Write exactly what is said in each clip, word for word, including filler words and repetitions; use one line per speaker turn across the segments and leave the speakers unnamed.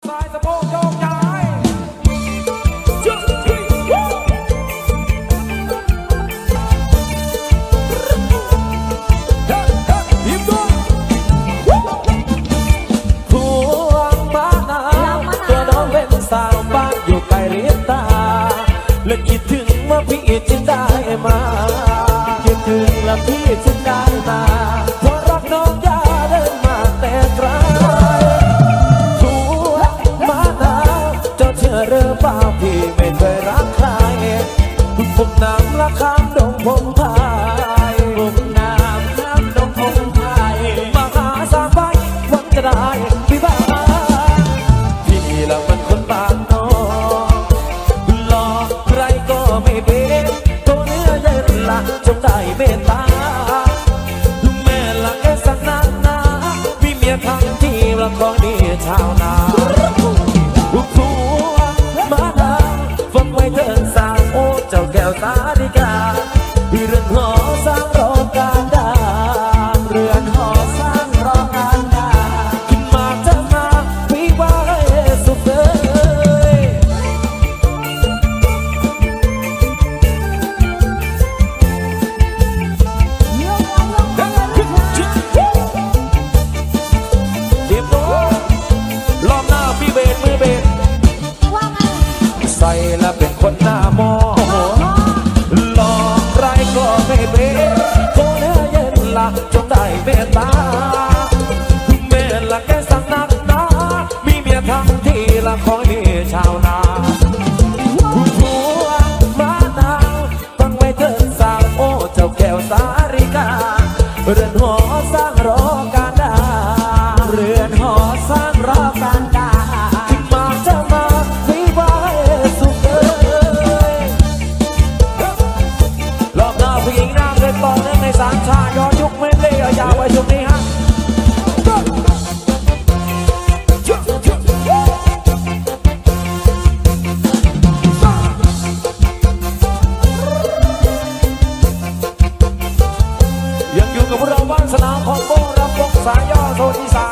ซ้ายสะโพกโยกย้ายพวงมานาตัวน้องเป็นสาวบ้านอยู่ไกลเรียบตาและคิดถึงว่าพี่จึงได้มาคิดถึงแล้วพี่จึงได้มาเพราะรักน้องอย่าเดินมาแต่ไกลพวงมานาเจ้าเชื่อหรือเปล่าพี่ไม่เคยรักใครผมน้ำละข้ามดงพงไพรผมน้ำข้ามดงพงไพรมาหาสามใบหวังจะได้พี่บ้าพี่ละมันคนบ้านนอกหลอกใครก็ไม่เป็นตัวเนื้อเย็นละจงได้เมตตาแม่ละแค่สักนานนาพี่เมียทั้งที่ละของดีชาวนาลูกผัวมาดาฟังไว้เถิดสาวโอ้เจ้าแก้วสาธิกาเรือนหอสร้างรอการดาเรือนหอสร้างรอการดาขึ้นมาจะมาพี่ว่าให้สุขเลยเดี๋ยวรอบหน้าพี่เบนมือเบนใส่แล้วเป็นคนหน้ามอหลอกใครก็ไม่เป็นตัวเนื้อเย็นละจงได้เมตตาเม่ละแกสังนักหนามีเมียทั้งที่ละคอยชาวนาผัวมานาฟังไว้เถิดสาวโอ้เจ้าแก้วสาริกาเรือนหอสร้างรอการดาเรือนหอสร้างรอการดาที่มาจะมาวิวาสุขเลยรอบหน้าผู้หญิงน้ำเลยต่อเนื่องในสามชาย้อนยุคไม่เลี้ยวยาวไปช่วงนี้ฮะยังอยู่กับพวกเราบ้านสนามของโบรับวงสายย่อโซนอีสาน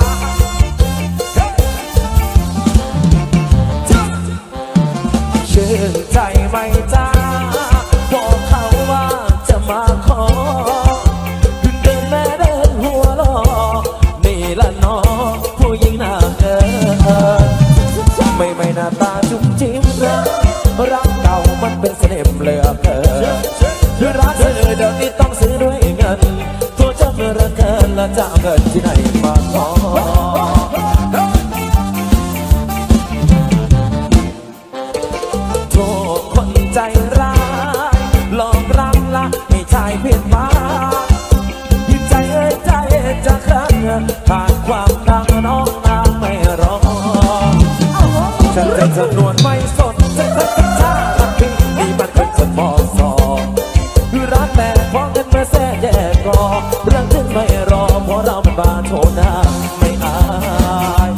ชื่นใจไหมจ้าบอกเขาว่าจะมาขอเดินแม่เดินหัวล้อนี่ละน้อผู้หญิงหน้าเกินไม่ไม่หน้าตาจุ้มจิ้มนะรักเก่ามันเป็นเสน่ห์เหลือเกินรักเธอเดี๋ยวนี้ต้องซื้อด้วยเงินตัวเจ้าเมื่อเกินแล้วจะเอาเงินที่ไหนมาขอโทษคนใจร้ายหลอกรักละให้ชายเพียนมาใจเอ้ยใจจะครั้งผ่านความดังน้องนางไม่รอฉันเป็นจำนวนไม่สนจะทักท่ารักพี่นี่มันเป็นคนมอสอรักแต่พอเงินมาแท้แย่ก็เรื่องถึงไม่รอเพราะเราเป็นบ้านโชว์หน้าไม่อาย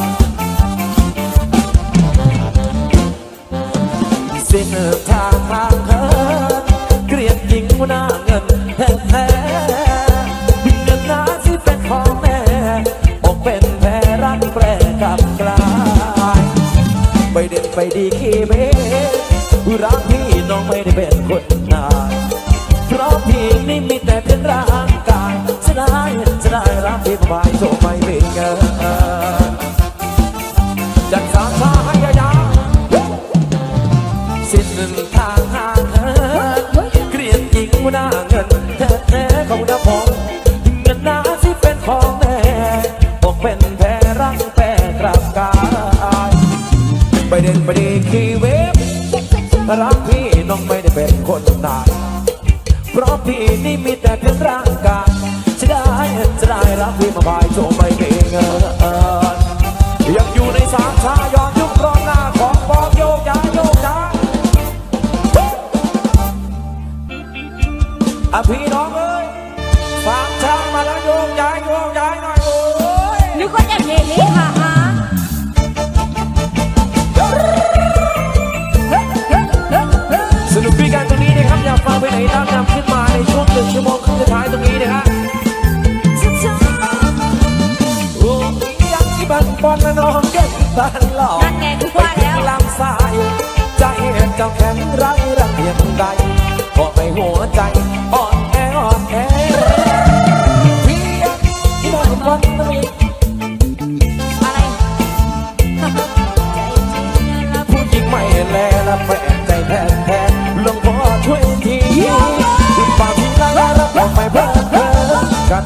สิ้นทางทางเหินเกลียดหญิงหน้าเงินแท้แท้เงินหน้าที่เป็นของแม่อกเป็นแพ้รักแปรกับกลายไปเด็ดไปดีขี้เบ้รักพี่น้องไม่ได้เป็นคนนายเพราะพี่นี่มีแต่เพียงร่างกายจะได้จะได้รักพี่สบายโชคไม่มีเงินจัดสามชาให้ยาวสิ้นทางห่างเหินเกลียดหญิงหน้าเงินแท้แท้ของน้าพงเงินหน้าที่เป็นของแม่อกเป็นแพ้รักแปรกลับกายไปเด่นไปดีขี่เวฟรักพี่น้องไม่ได้เป็นคนตายเพราะพี่นี่มีแต่เพียงร่างกายจะได้จะได้รักพี่มาบายโชว์ไม่มีเงินยังอยู่ในสามชาย้อนยุครอบหน้าของปองโยกย้ายโยกย้ายอ่ะพี่น้องเอ้ยสามชามาแล้วโยกย้ายโยกย้ายหน่อยโอ้ยนึกว่าจะเฮลิฮ่าฮ่าสนุกด้วยกันตรงนี้นะครับอยากฟังไปไหนตามนำขึ้นมาในช่วงหนึ่งชั่วโมงครึ่งสุดท้ายตรงนี้นะครับโอ้ยยังที่บ้านบอลน้องเก็บบ้านหลอกนั่นไง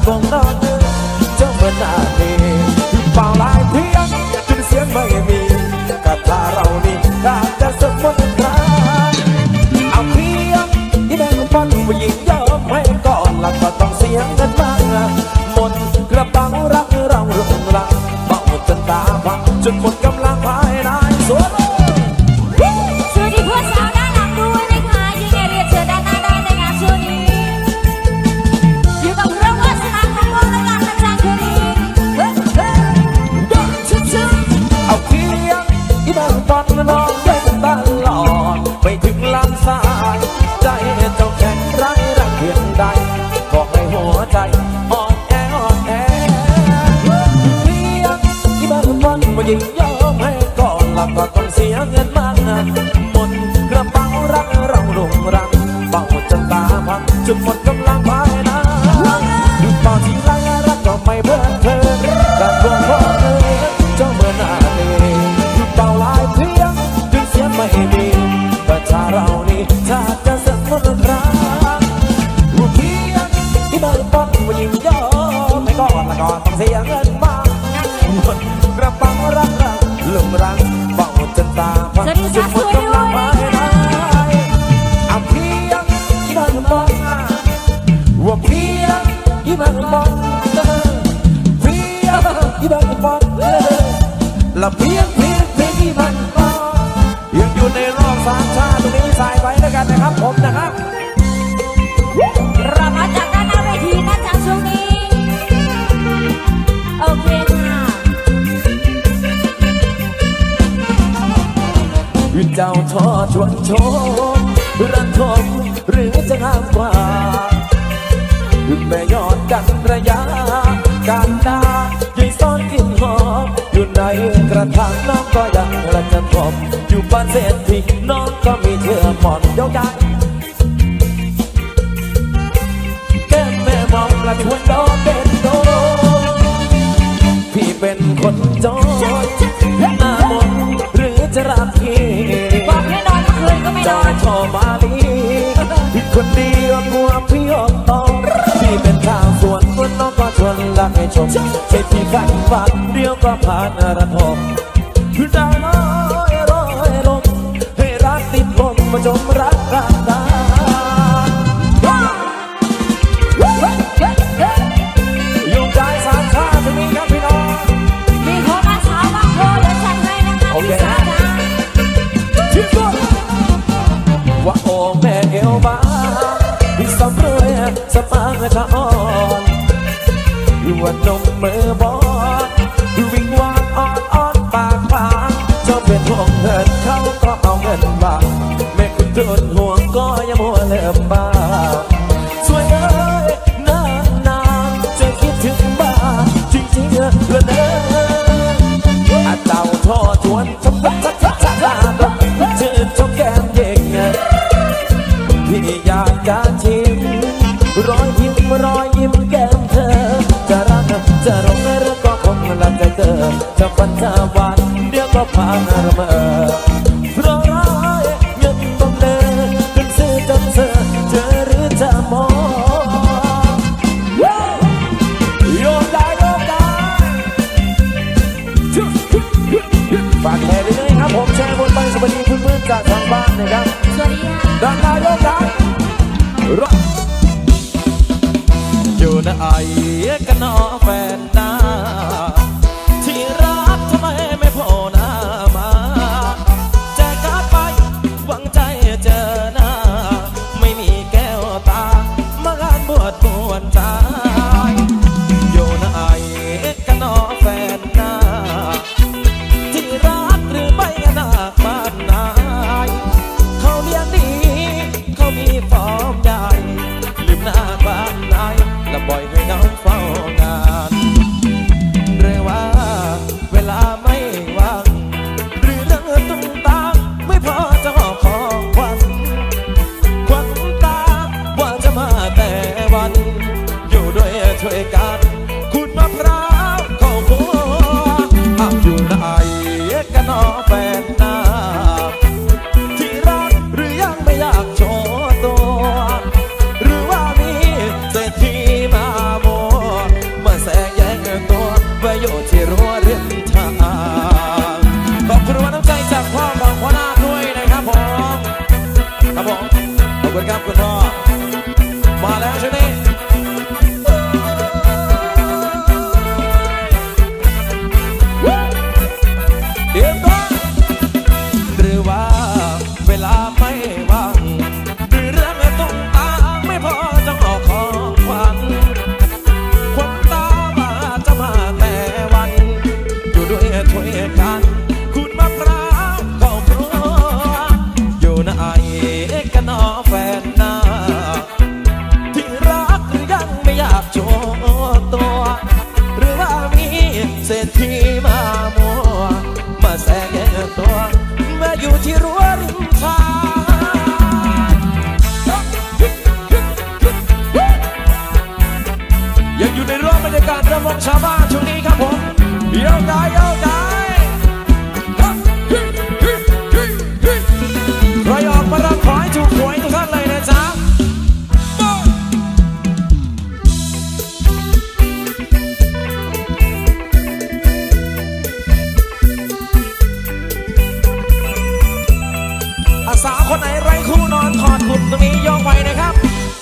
วงนอนเจ้าเมื่อนาทีเปล่าลายเพียงจนเสียงไม่มีกระทาเรานี่อาจจะสมมติราเอาเพียงที่แม่ฟันผู้หญิงยอมให้ก่อนแล้วก็ต้องเสียงกันบ้างหมดกระเป๋ารักเรารุ่งรังเมาจนตาพังจนหมดกำลังภายในสวน
สวัสดีเพื่อนสาวด้านหลังด้วยนะคะยินดีเรียนเชิญด้านหน้าได้ในงานช่วงนี้อยู่กับเรื่องวาสนาของวงและงานประจำคืนนี้
เอาเพียงที่แม่ฟันน้องเล่นตลอดไปถึงลำสายใจเจ้าแข็งไร้รักเพียงใดก็ให้หัวใจอ่อนแออ่อนแอเพียงที่แม่ฟันมายิงยอมให้ก่อนแล้วก็ต้องเสียเงินมากหมดกระเป๋ารักเรารุ่งรังเป่าจนตาพังจนหมดกำลังภายในตอนที่ไรรักก็ไม่เบื่อเธอแต่ดวงพ่อเธอเจ้าเมื่อนาทีเป่าลายเพียงจนเสียไม่มีประชาเรานี่ถ้าจะสักคนครั้งรูปเพียงที่บ้านป้อนมายิงยอมไม่ก่อนละก่อนต้องเสียเงินมากหมดกระเป๋ารักเราลุงรังเป่าจนตาพังจนหมดกำลังภายในเอาเพียงที่บ้านป้อนว่าเพียงที่บ้านป้อนเพียงที่บ้านป้อนละเพียงเพียงเพียงที่บ้านป้อนยังอยู่ในรอบสามชาติตรงนี้สายไปด้วยกันนะครับผมนะครับ
เรามาจากด้านหน้าเวทีนะจากช่วงนี้โอเคค่ะ
เจ้าทอชวนโชมรันทมหรือจะงามกว่าแม่ยอดกันระยะการดายิ่งซ่อนกลิ่นหอมอยู่ในกระถางน้องก็ยังละจะพบอยู่บ้านเศรษฐีน้องก็มีเธอหมอนเดียวกันแก้มแม่มองละชวนดอกเป็นโดพี่เป็นคนจนหน้ามนหรือจะรักพี่
บอกให้นอนเมื่อคืนก็ไม่นอน
ชอบมาดีคนดีอ่อนหัวพี่อ่อนตองพี่เป็นข้าวสวนคนน้องก็ชวนรักให้ชมใช่พี่กันฝันเดียวก็ผ่านระทมคือดาวน้อยร้อยลมให้รักติดลมมาจมรักรักตาโยงใจสามชาติจะมีครับพี่น้อง
มีคนมาสาวบางโพเดี๋ยวจัดให้นะคะพี่สาวจ้า
ที่สุดว่าโอ้แม่เอวบางที่สำเร็จสมางชะอ่อนว่านมมือบอดวิ่งวานอ่อนอ่อนปากปากเจ้าเป็นห่วงเงินเขาก็เอาเงินบาแม่คุณทุนห่วงก็ยังมัวเลิมบ้าสวยเอ้ยนานนานจะคิดถึงบ้าจริงๆเลยเด้ออาเต่าทอชวนชมชัดชัดชัดชัดชื่นชมแก้มเย็นพี่อยากจะชิมรอยยิ้มรอยยิ้มแก้มเธอจะรักจะร้องหรือก็คงรักใจเธอจะฝันจะหวานเดี๋ยวก็พาละเมอเพราะร้ายเงินต้องเดินจนซื้อจนเธอเจอหรือจะมองโยกได้โยกได้ฝากแชร์เลยครับผมแชร์บนไปสวัสดีเพื่อนๆจากทางบ้านนะครับ
สวัสดีค่ะ
ดังได้โยกได้อยู่ในไอ้กันนอแฟนนาที่รักทำไมไม่โผล่หน้ามาแจกการ์ดไปหวังใจเจอหน้าไม่มีแก้วตามางานบวชบวนใจอยู่ในไอ้กันนอแฟนนาที่รักหรือไม่กันนาบ้านนายเขาเลี้ยงดีเขามีฟอร์มใหญ่ลืมหน้าบ้านนายและปล่อยให้น้องเฝ้างานเรือว่าเวลาไม่ว่างหรือเรื่องตุ้งตามไม่พอจะหอบของขวัญขวัญตาว่าจะมาแต่วันอยู่ด้วยช่วยกันขุดมะพร้าวเข้าครัวอับอยู่ไหนกันนอแฟนนาที่รักหรือยังไม่อยากโชว์ตัวหรือว่ามีเศรษฐีมาโมที่รั้วริมทางยังอยู่ในรอบบรรยากาศระมงชาวบ้านช่วงนี้ครับผมเยี่ยวได้เยี่ยวได้ใครออกมารับขอให้ถูกหวยทุกท่านเลยนะจ๊ะอาสาคนไหนไร้คู่นอนถอดหุ่นตรงนี้ยกไว้นะครับ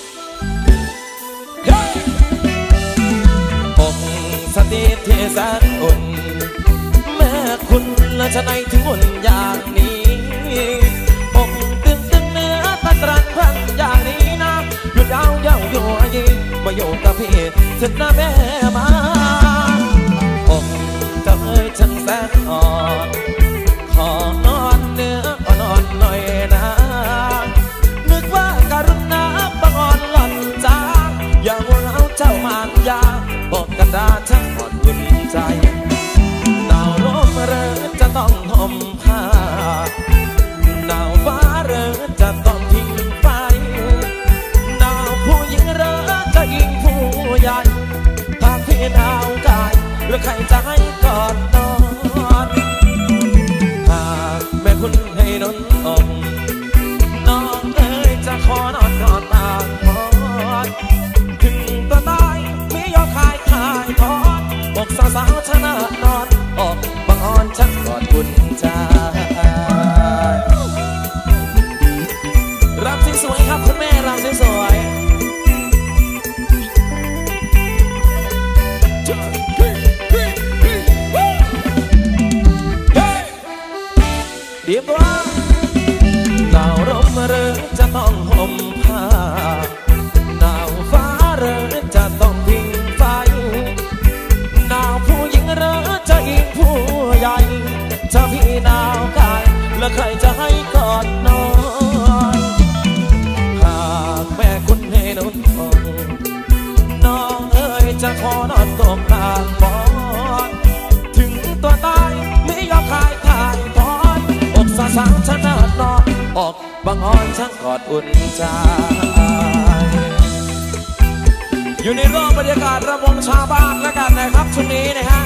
อกสติที่แสนอุ่นแม่คุณและจะไหนถึงอุ่นอย่างนี้อกตึงตึงเนื้อตะตรันพันอย่างนี้นะหยุดยาวเย้าอยู่ยี่มาอยู่กับพี่ถึงหน้าแม่มาอกจะเอ้ยฉันแสนอ่อนขอนอนเนื้อนอนหน่อยนะนึกว่าการุณาบังอ่อนหล่อนจ้าอย่ามัวเอาเจ้ามานยาบอกกระดาษทั้งหมดอุ่นใจหนาวร้อนเรือจะต้องห่มผ้าหนาวฟ้าเรือจะต้องทิ้งไฟหนาวผู้หญิงเรือจะยิงผู้ใหญ่หากพี่หนาวกายหรือใครจะให้กอดนอนหากแม่คุณให้นอนอกน้องเอ๋ยจะขอนอนกอดตากหมอนถึงตัวตายไม่ยอมขายขายทอดอกสาวสาวชนะนอนออกบังอ่อนฉันกอดคุณใจรับสวยๆครับคุณแม่รับสวยๆเรียบร้อยหนาวลมเรือจะต้องห่มผ้าหนาวฟ้าเรือจะต้องพิงไฟหนาวผู้หญิงเรือจะยิงผู้ใหญ่จะพี่หนาวกายแล้วใครจะให้กอดนอนหากแม่คุณให้นอนอกน้องเอ๋ยจะขอนอนตกกลางหมอนถึงตัวตายไม่ยอมขายขายทอดอกสาวสาวชนะนอนออกบังอ่อนช่างกอดอุ่นใจอยู่ในรอบบรรยากาศระวงชาวบ้านแล้วกันนะครับช่วงนี้นะฮะ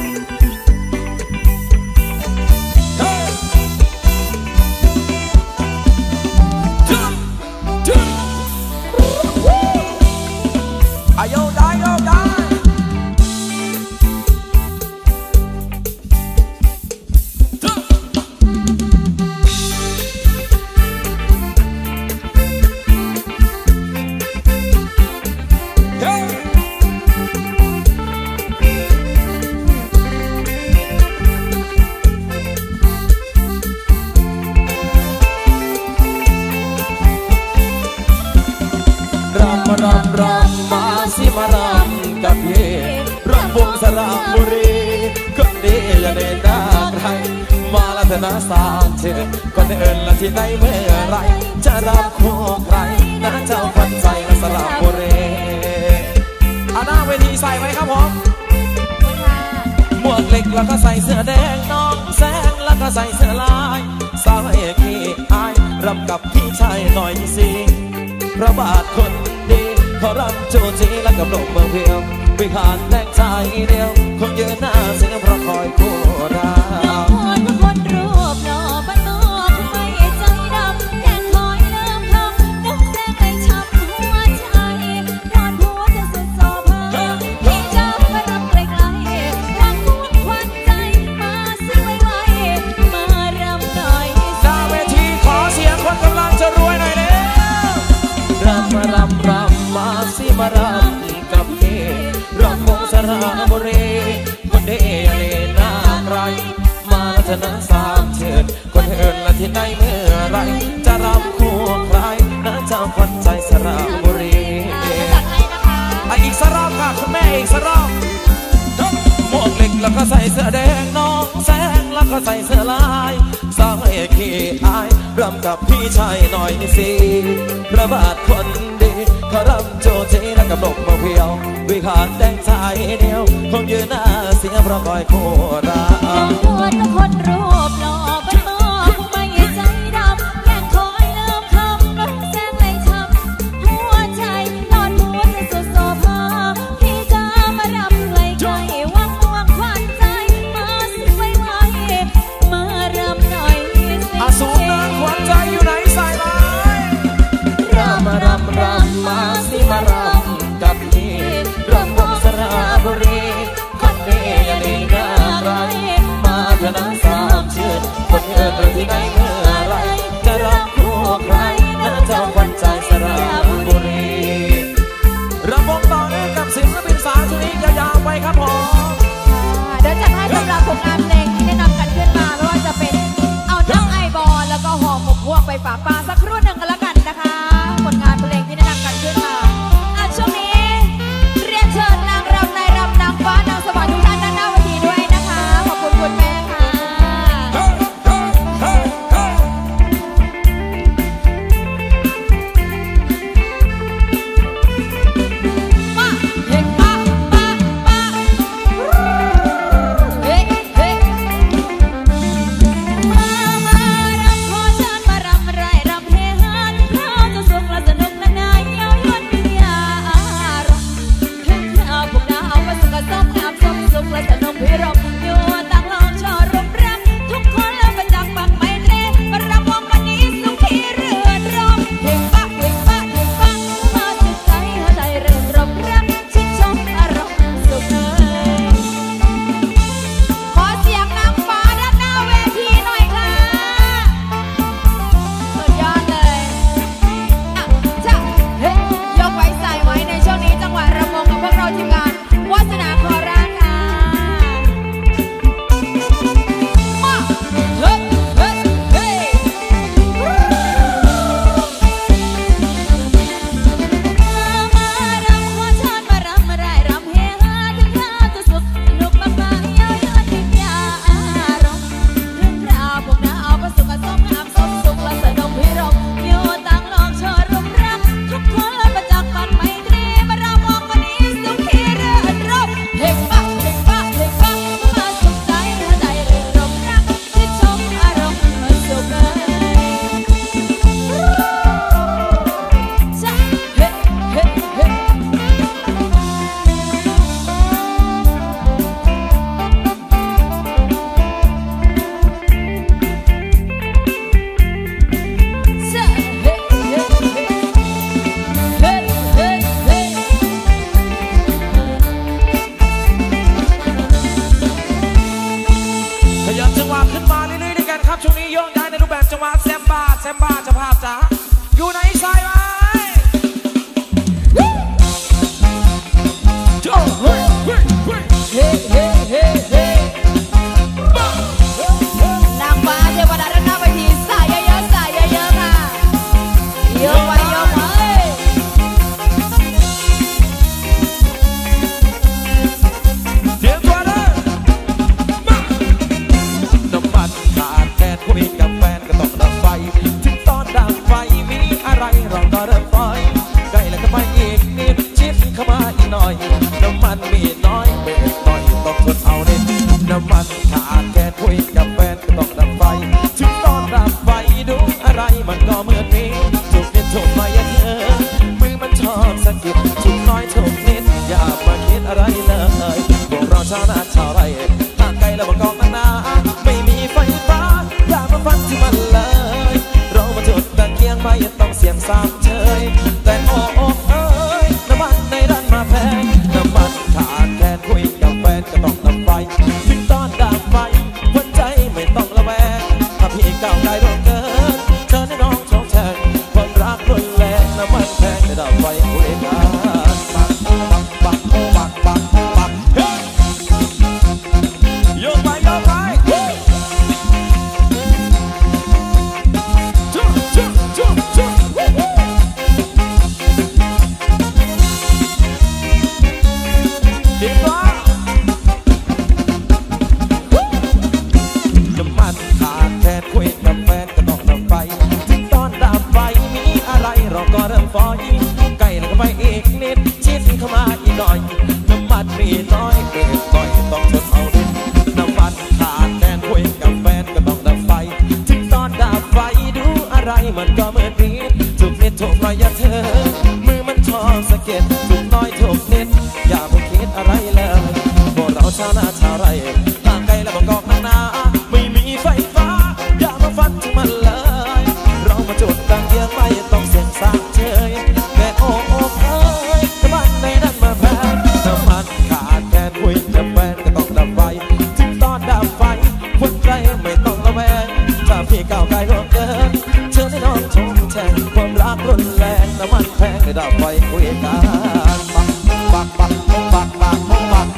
อายุได้อายุได้รำรำรำมาสิมารำกับพี่รำวงสระบุรีก็ดีอย่าเดินหน้าใครมาละเถอะนะสามเชือกก็เดินละที่ไหนเมื่อไรจะรับคู่ใครนะเจ้าพันใจละสระบุรีอาหน้าเวทีใส่ไว้ครับผมหมวกเหล็กแล้วก็ใส่เสื้อแดงน้องแสงแล้วก็ใส่เสื้อลายสาวเอกพี่อายรำกับพี่ชายหน่อยสิพระบาทคนดีขอรำโจจีและกับลมเมืองเพียววิหารแดงใจเดียวคงยืนหน้าเสียงเพราะคอยคู่รักน้องคนรูปหล่อบ้านนอกไม่ใจดำแค่คอยเริ่มทำน้ำแดงไปช้ำหัวใจรอดหัวจะสุดโซ่เพอพี่เจ้าไปรำไกลๆรักพวกควันใจมาสิไวๆมารำหน่อยหน้าเวทีขอเสียงคนกำลังจะรวยหน่อยเด้รำรำรำมาสิมารำกับพี่รำวงสระบุรีคนเดียวเล่นหน้าใครมาละเถอะนะสามเชือกคนเอิญละที่ไหนเมื่อไรจะรำคู่ใครนะเจ้าขวัญใจสระบุรีอีกสักรอบค่ะคุณแม่อีกสักรอบหมวกเหล็กแล้วก็ใส่เสื้อแดงน้องแสงแล้วก็ใส่เสื้อลายสาวเอกขี้อายรำกับพี่ชายหน่อยสิพระบาทคนดีขอรำโจจีและกับลมมาเพียววิหารแดงใจเดียวคงยืนหน้าเสียเพราะคอยคู่รักน้องคนคนรูปหล่อบ้านนอกไม่ใจขึ้นมาเรื่อยๆด้วยกันครับช่วงนี้โยกย้ายในรูปแบบจังหวะแซมบ้าแซมบ้าจะภาพจ๋าอยู่ในสายไหมโจ้เฮ้ยเฮ้ยเฮ้ยเฮ้เฮ้เฮ้เฮ้
นางฟ้าเทวดาด้านหน้าเวทีสายเยอะๆสายเยอะๆค่ะโยกไปโยกไป
เสียงตัวเลยน้ำมันขาดแคลนคุยกับแฟนก็ต้องดับไฟถึงตอนดับไฟมีอะไรเราก็เริ่มไฟใกล้แล้วก็มาอีกนิดชิดเข้ามาอีกหน่อยน้ำมันมีน้อยเบรกหน่อยต้องทนเอาเด็ดน้ำมันขาดแคลนคุยกับแฟนก็ต้องดับไฟถึงตอนดับไฟดูอะไรมันก็เหมือนนี้ถูกนิดถูกหน่อยอย่าเธอมือมันชอบสะกิดถูกน้อยถูกนิดอย่ามาคิดอะไรเลยพวกเราชาวนาชาวไร่ห่างไกลแล้วมากองนาไม่มีไฟฟ้าอย่ามาฟังที่มันเลยเรามาจุดตะเกียงไม่ต้องเสียงสามเฉยแต่โอ้โอ้เอ้ยน้ำมันในด้านมาแพงน้ำมันขาดแคลนคุยกับแฟนก็ต้องดับไฟถึงตอนดับไฟหัวใจไม่ต้องระแวงถ้าพี่ก้าวได้ร่วงเกินเธอในน้องชงแทงความรักรุนแรงน้ำมันแพงไม่ดับไฟคุยกันบักบักบักบักบักบักเฮ้ยโยกไปโยกไปจุ๊บจุ๊บจุ๊บจุ๊บเดี๋ยวว่าน้ำมันขาดแคลนคุยกับแฟนก็ต้องดับไฟถึงตอนดับไฟมีอะไรเราก็เริ่มฟอยใกล้แล้วก็ไปอีกนิดชิดเข้ามาอีกหน่อยน้ำมันมีน้อยเบรกหน่อยต้องทนเอาดินน้ำมันขาดแคลนคุยกับแฟนก็ต้องดับไฟถึงตอนดับไฟดูอะไรมันก็เหมือนดีถูกนิดถูกหน่อยอย่าเธอมือมันชอบสะเก็ดถูกน้อยถูกนิดอย่าไปคิดอะไรเลยพวกเราชาวนาชาวไร่ห่างไกลแล้วบางกอกนาไม่มีไฟฟ้าอย่ามาฟันที่มันเลยเรามาจุดตั้งเยอะไม่ต้องเสียงสามเฉยแต่โอ้โอ้เอ้ยน้ำมันในนั้นมาแพงน้ำมันขาดแคลนคุยกับแฟนก็ต้องดับไฟถึงตอนดับไฟหัวใจไม่ต้องระแวงถ้าพี่ก้าวไกลร่วงเกินเชิญให้น้องชมแทงความรักรุนแรงน้ำมันแพงไม่ดับไฟคุยกันปักปักปักปักปักปัก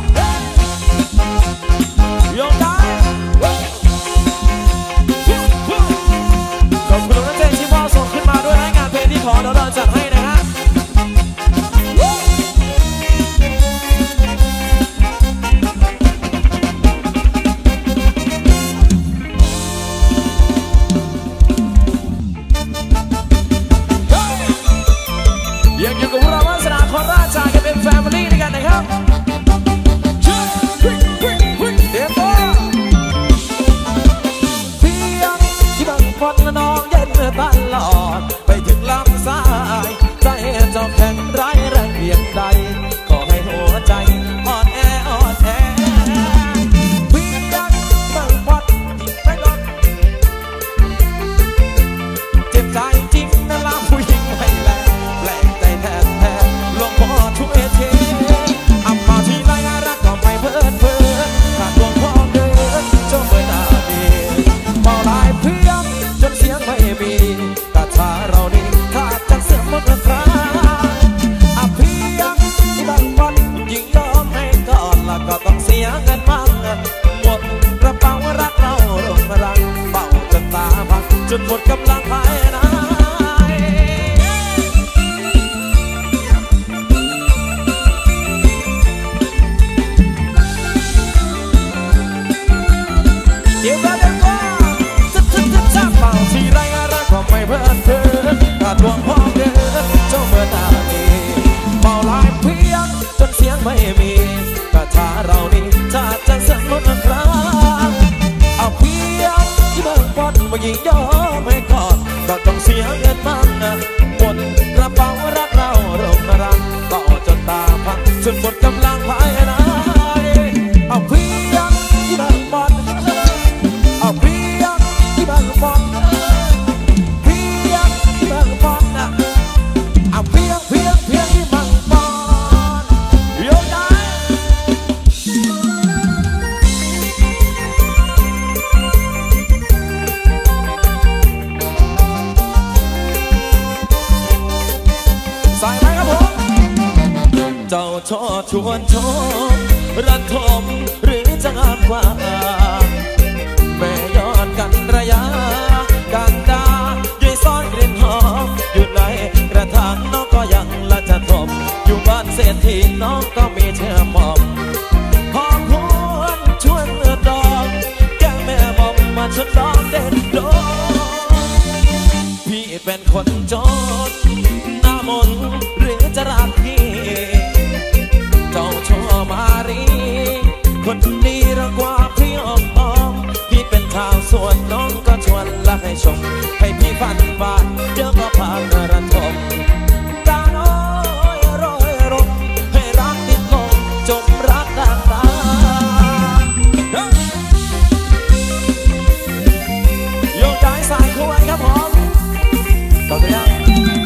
โยกได้ขอบคุณน้องเจนที่มอบส่งขึ้นมาด้วยนะงานเพลงที่ขอเดี๋ยวเราจัดให้นะฮะยังอยู่กับพวกเราวัฒนาครราชากันเป็นแฟมิลี่ด้วยกันนะครับเดี๋ยวก็เพียงที่บังฟันและน้องเย็นเมื่อตลอดไปถึงลำซ้ายใจเจ้าแข็งร้ายแรงเพียงใดขอให้หัวใจอ่อนแออ่อนแอเพียงบังฟันที่ไปก่อนเจ็บใจจริงนะลาผู้หญิงไม่แลแปลกใจแทนแทนหลวงพ่อช่วยเทอับมาที่ไรรักก็ไม่เพิ่นเพิ่นขาดหลวงพ่อเดินจนเมื่อนาดีเมาลายเพียงจนเสียงไม่มีตาชาเรานี่ขาดจากเสื่อมหมดราคาอับเพียงที่บังฟันยิ่งยอมให้ก่อนแล้วก็ต้องเสียเงินมั่งหมดกระเป๋ารักเราลงพลังเป่าจนตาพังจนหมดกำลังภายในเดี๋ยวก็เดี๋ยวก็จะจะจะจะเป่าที่ไรรักก็ไม่เพิ่นเพิ่นขาดหลวงพ่อเดินเจ้าเมื่อนาทีเมาลายเพียงจนเสียงไม่มีกระชาเรานี่ชาจะเสื่อมหมดครั้งเอาเพียงที่เบิ่งปอนมายิงย่อไม่กอดก็ต้องเสียเงินมั่งหมดกระเป๋ารักเราลงรังเป่าจนตาพังจนหมดกำลังภายในเอาเพียงที่เบิ่งปอนเอาเพียงที่บังฟอนเพียงที่บังฟอนเอาเพียงเพียงเพียงที่บังฟอนโยนได้ชอชวนชมรักทมหรือจะงามกว่าแม่ยอดกันระยะกันดาด้วยซ่อนกลิ่นหอมอยู่ในกระถางน้องก็ยังละจะทมอยู่บ้านเศรษฐีน้องก็มีเชื่อมอมหอมหวนชวนเมื่อดอกแก้แม่มอมมาชวนดอกเด็ดดอกพี่เป็นคนจนหน้ามนหรือจะรักพี่เจ้าชั่วมารีคนดีรักกว่าพี่อมอมพี่เป็นชาวสวนน้องก็ชวนละให้ชมให้พี่ฝันบานเดี๋ยวก็พาเธอระทมตาน้อยร้อยรมให้รักติดลมจมรักดังตาโยกย้ายสายคุยครับผมต่อไปยัง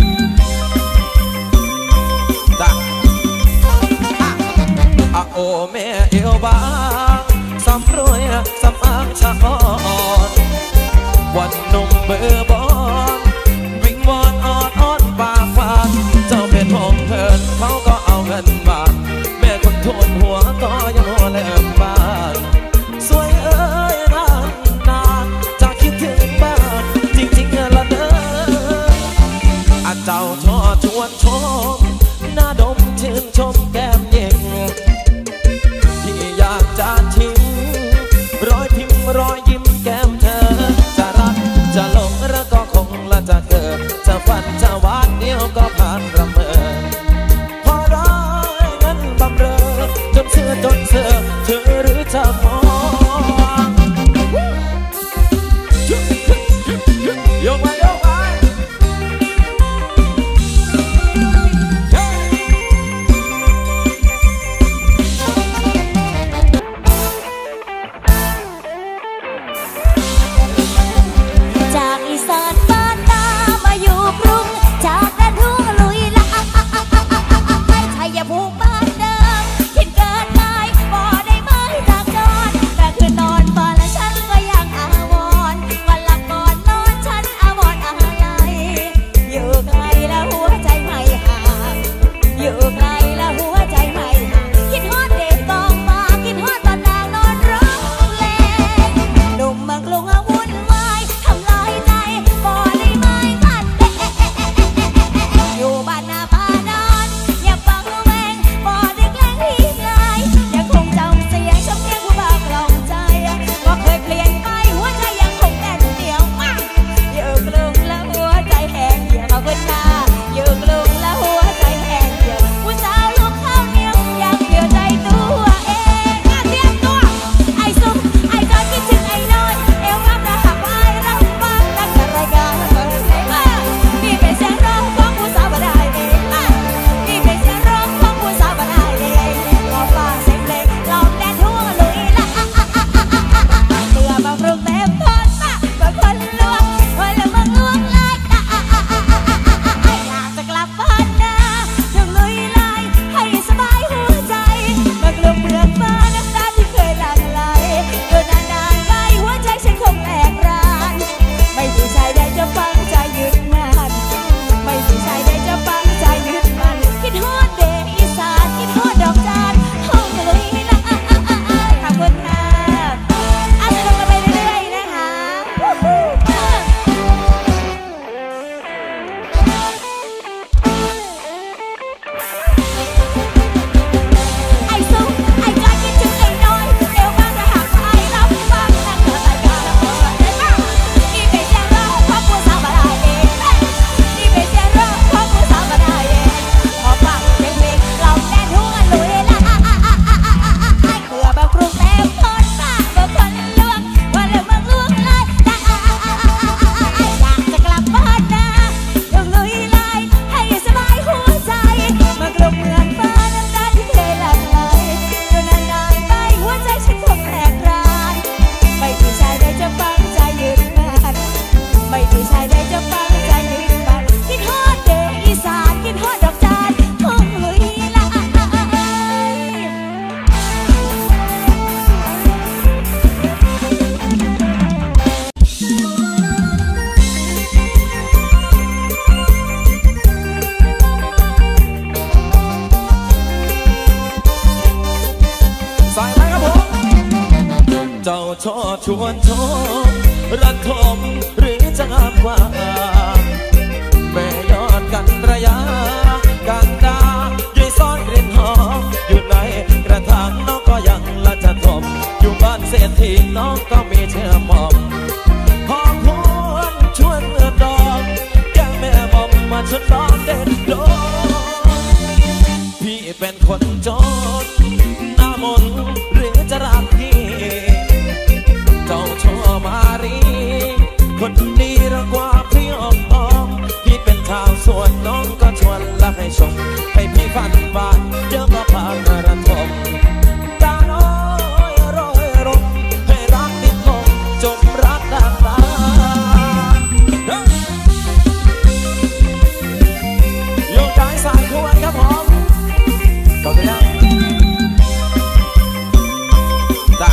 จ้าอะโอแม่เอวบางสำรวยสำอางชะอ่อนวันหนุ่มเบอร์บอนชวนชมรันทมหรือจะงามกว่าแม่ยอดกันระยะกันดาย้อยซ่อนกลิ่นหอมอยู่ในกระถางน้องก็ยังละจะทมอยู่บ้านเศรษฐีน้องก็มีเชื่อมอมหอมพวนชวนเมื่อดอกแก้แม่มอมมาชวนน้องเด็ดโดพี่เป็นคนจนหน้ามนหรือจะรักพี่เจ้าชอมารีคนดีรักกว่าพี่อมอมพี่เป็นชาวสวนน้องก็ชวนละให้ชมให้พี่ฝันบ้านเดี๋ยวก็พาระทมตาน้อยรอยรมให้รักติดลมจมรักดังตาโยกย้ายสายควรครับผมต่อไปนะจ้ะ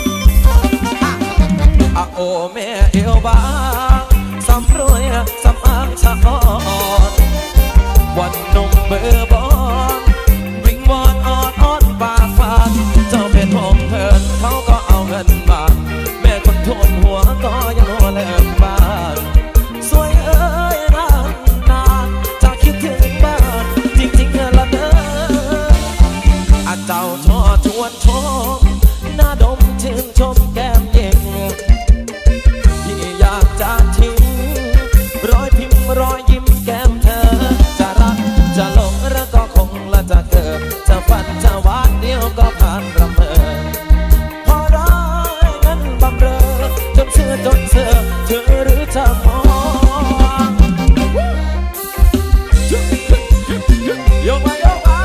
อะโอแม่เอวบางสำรวยสำอางชะอ่อนวันนมเบอร์บอนวิ่งวอนออดอ้อนปากฟานเจ้าเป็นของเพิ่นเขาก็เอาเงินมาแม่คนทุนหัวก็ยังหัวเลิกบ้านสวยเอ้ยนานนานจะคิดถึงบ้านจริงๆละเด้ออาเจ้าทอชวนชมหน้าดมชื่นชมแก้มเย็นที่อยากจะทิ้งรอยพิมพ์รอยยิ้มแก้มเธอจะรักจะหลงรักก็คงละจะเกิดจะฝันจะวาดเดียวก็ผ่านรำเมอพอร้ายนั้นบำเรอจนเชื่อจนเชื่อเธอหรือจะมองโยกมาโยกมา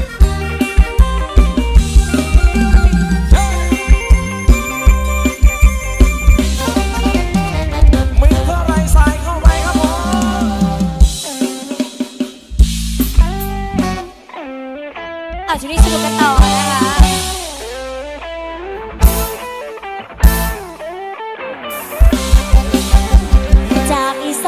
มีเท่าไรใส่เข้าไปครับผม
อ่ะช่วงนี้สนุกกันต่อนะคะจากอีส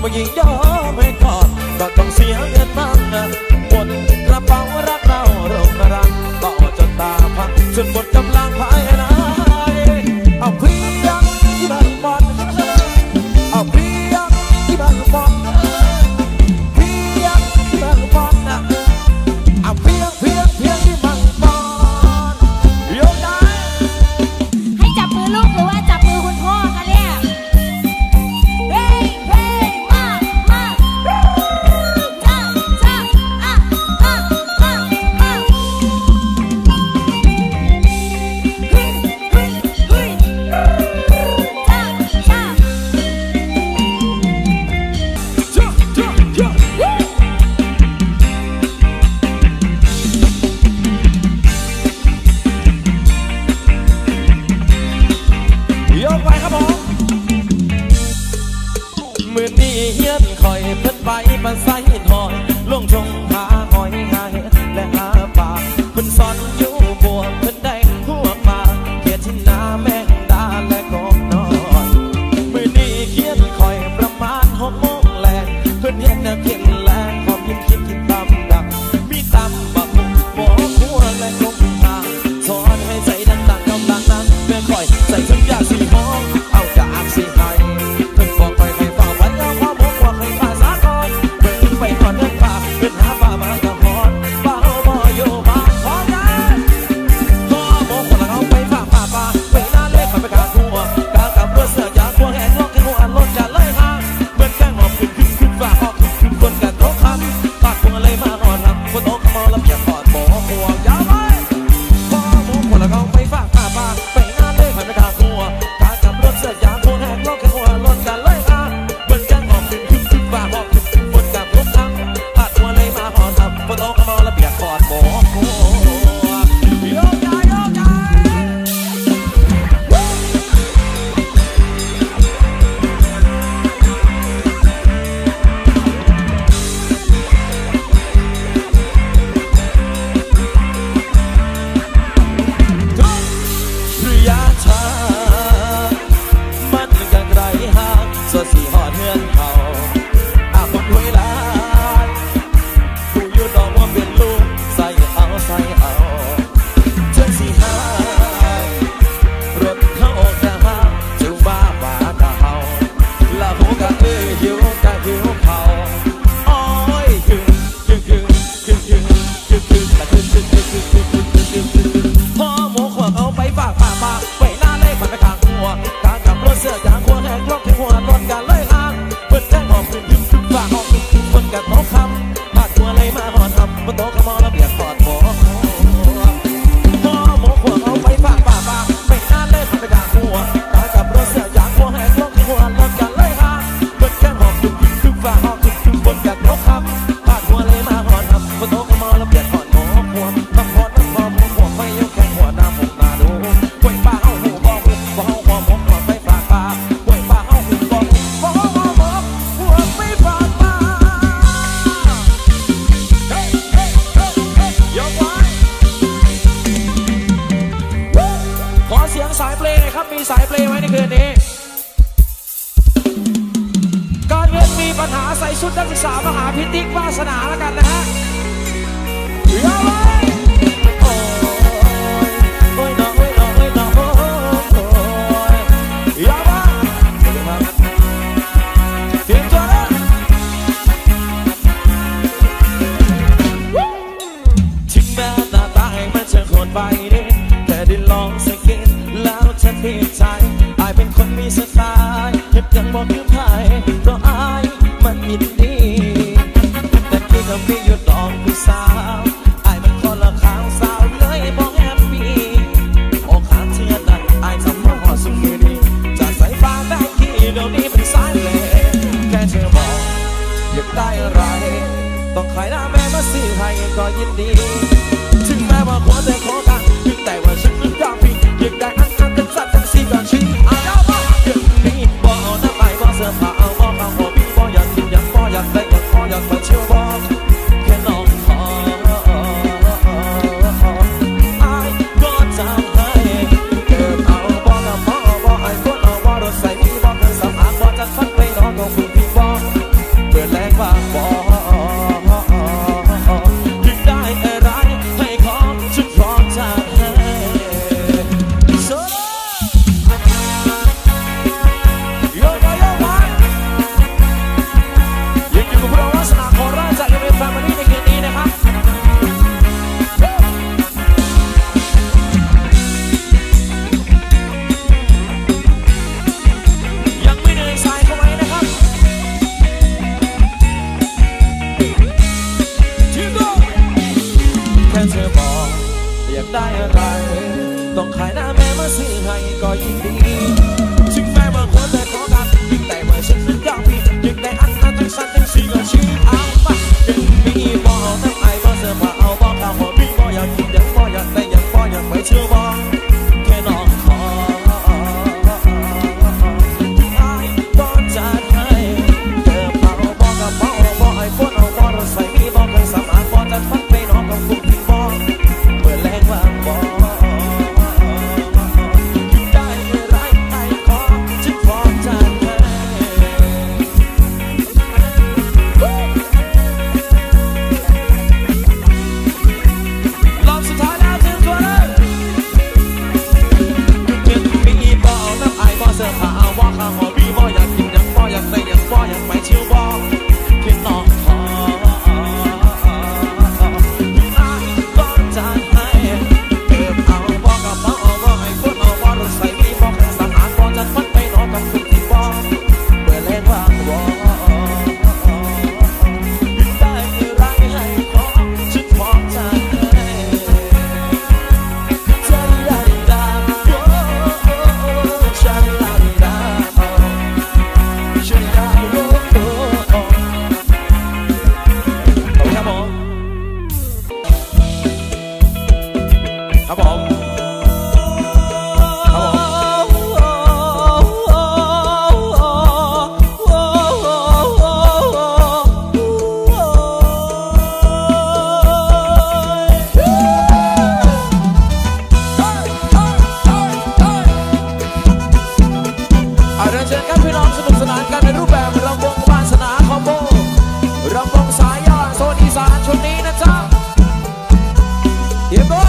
ว่ายิ่งยอมให้กอดก็ต้องเสียเงินมากนะหมดกระเป๋ารักเราเริ่มรักก็จนตาพังจนหมดกำลังภายในเอาเพียงที่บ้านบอลเอาเพียงที่บ้านบอลเพียงที่บ้านบอลนะเอาเพียงเพียงเพียงที่บ้านบอลโยกได้
ให้จับมือลูกหรือว่าจับมือคุณพ่อคะเนี่ยเฮ้ยเฮ้ยมามาจ้าจ้าอ่ะอ่ะอ่ะอ่ะเฮ้ยเฮ้ยเฮ้ยจ้าจ้า
จ้าจ้าจ้าโยกไปครับผมมือนี้เฮียนคอยเพิ่นไปมาใส่ถอยลงชงหาหอยหาเห็ดและหาปลาเพิ่นสอนอยู่บัวเพิ่นได้หัวปลาเขียดที่นาแมงดาและกบน้อยมือนี้เฮียนคอยประมาณหกโมงแลงเพิ่นเฮ็ดแนวกินแลงความยิ้มคิดกินตำดักมีตำบักหุ่งหมอหัวและกบหางสอนให้ใจดังๆกำลังนั้นแม่คอยใส่ถึงยาสีหอมเอาจากสีไห้เพิ่นบอกไปให้ฟังวันยามความหกว่าให้ภาษาก่อนเพิ่นไปก่อนเดินป่าเพิ่นหาป่ามากระหอนป่าเฮาบ่อยู่บ้านพร้อมกันพ่อหมกคนละเขาไปฝากป่าป่าไปหน้าเล็กไปกลางหัวกลางกับเรือเสือยางหัวแหงงอกให้หัวอันล้นจะเลยห่างเพิ่นแกล้งหอบขึ้นขึ้นขึ้นฝากหอบขึ้นขึ้นคนกันโต๊ะคำปาดหัวเลยมาหอนทำคนโต๊ะขมอลำเกียบกอดหมอห่วงยาวไว้พ่อหมกคนละเขาไปฝากป่าป่าไปหน้าเล็กไปกลางหัวกลางกับเรือเสือยางหัวแหงงอกให้หัวอันล้นจะเลยห่างเพิ่นแกล้งหอบขึ้นขึ้นขึ้นฝากหอบขึ้นขึ้นคนกันโต๊ะคำปาดหัวเลยมาหอนทำคนโต๊ะขมอลำเกียบกอดหมอห่วงโยกย้ายโยกย้ายระยะทางมันกันไกลห่างส่วนสีหอดเฮือนเขาอาหมดเวลาผู้อยู่ดอกว่าเป็นลูกใส่เอาใส่เอาเชิญสีหายรถเข้าจะห่างจึงบ้าบากะเฮาละหูกะเอ้ยหิวกะหิวเขาโอ้ยกึ่งกึ่งกึ่งกึ่งกึ่งกึ่งกึ่งละกึ่งกึ่งกึ่งกึ่งกึ่งกึ่งกึ่งกึ่งกึ่งพ่อหมูขวบเอาไปฝากป่าป่าไปหน้าเล็กมันไปข้างหัวกลางกับรถเสื้อยางหัวแหกล็อกที่หัวรถกันเลยห่างเปิดแจ้งหอบขึ้นขึ้นขึ้นฝากหอบขึ้นขึ้นคนกันโต๊ะคำปาดหัวเลยมาหอนทำบนโต๊ะขมอระเบียบกอดหมอพ่อหมูขวบเอาไปฝากป่าป่าไปหน้าเล็กมันไปข้างหัวกลางกับรถเสื้อยางหัวแหกล็อกที่หัวรถกันเลยห่างเปิดแจ้งหอบขึ้นขึ้นขึ้นฝากหอบขึ้นขึ้นคนกันโต๊ะคำปาดหัวเลยมาหอนทำบนโต๊ะขมอระเบียบกอดหมอหัวต้องหอนต้องหอมหัวไม่ยกแข้งหัวหน้าผมมาดูกล้วยป้าเอาหูบอกหูบอกเอาหัวหมกหัวไปฝากป้ากล้วยป้าเอาหูบอกหูบอกเอาหัวหมกหัวไปฝากป้าเฮ้ยเฮ้ยเฮ้ยเฮ้ยยกไว้ขอเสียงสายเพลงหน่อยครับมีสายเพลงไว้ในคืนนี้การเงินมีปัญหาใส่ชุดนักศึกษามหาพิติกวาสนาแล้วกันนะฮะยาวไว้โอ้ยโอ้ยน้องโอ้ยน้องโอ้ยน้องโอ้ยยาวไว้เตรียมตัวนะถึงแม้หน้าตาให้มันจะโหดไปนิดแต่ได้ลองสังเกตแล้วฉันผิดใจอายเป็นคนมีสไตล์เห็นยังบอกคือไพ่เพราะอายมันยินดีแต่พี่ก็มีอยู่ดอกผู้สาวอายมันคนละข้างสาวเลยบอกแฮปปี้โอ้ขาเทียนนั้นอายทำหัวสุดมือดีจากสายฟ้าแบกที่เดี๋ยวนี้เป็นสายเลแค่เธอบอกอยากได้อะไรต้องขายหน้าแม่มาซื้อให้ก็ยินดีถึงแม้ว่าขอแต่ขอกันถึงแต่ว่าฉันนั้นยอมพี่อยากได้อันนั้นกันสัตว์ทั้งสี่ก่อนชี้อายเอาบอกเดี๋ยวนี้บอกเอาน้ำไปบอกเสื้อผ้าเอาบอกเอาหัวพี่บอกอยากกินอยากบอกอยากได้อยากบอกอยากมาเชี่ยวบอกแค่น้องขออายก็จะให้เกิดเอาบอกเอาบอกเอาบอกไอ้คนเอาบอกรถใส่มีบอกเงินสำอางบอกจะฟันไปนอนของคุณพี่บอกสนานกันในรูปแบบรำวงวาสนาคอมโบรำวงสายย่อโซนอีสานช่วงนี้นะจ๊ะเตรียมตัว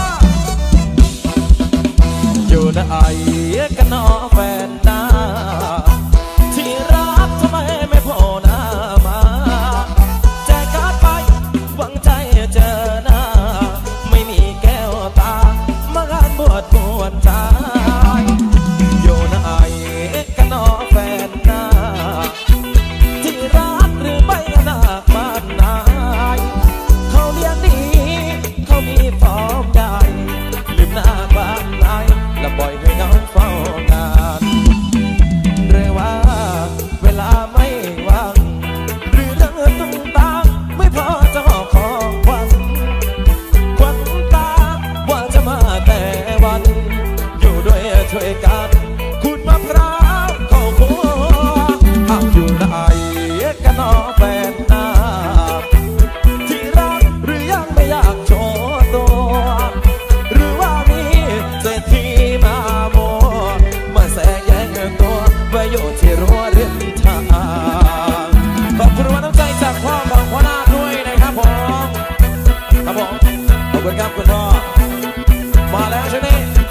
อยู่ในไอ้กันนอแฟนนาที่รักทำไมไม่พอหน้ามาแจกการ์ดไปหวังใจเจอหน้าไม่มีแก้วตามางานบวชบวชใจอยู่ในไอ้กันนอแฟนนาที่รักหรือไม่นาบ้านนายเขาเลี้ยงดีเขามีฟอร์มใหญ่ลืมหน้าบ้านนายและปล่อยให้น้องเฝ้างานเรียกว่าเวลาไม่ว่างหรือเรื่องตุ้งตามไม่พอจะหอบของขวัญขวัญตาว่าจะมาแต่วันอยู่ด้วยช่วยกันคุณมะพร้าวเข้าครัวอ้าวอยู่ไหนกันน้องแฟนนาที่รักหรือยังไม่อยากโชว์ตัวหรือว่ามีเศรษฐีมาโมมาแสแย่งตัวไปอยู่ที่รั้วริมทางขอบคุณวันน้ำใจจากพ่อของพ่อนาด้วยนะครับผมครับผมขอบคุณครับคุณพ่อมาแล้วใช่ไหม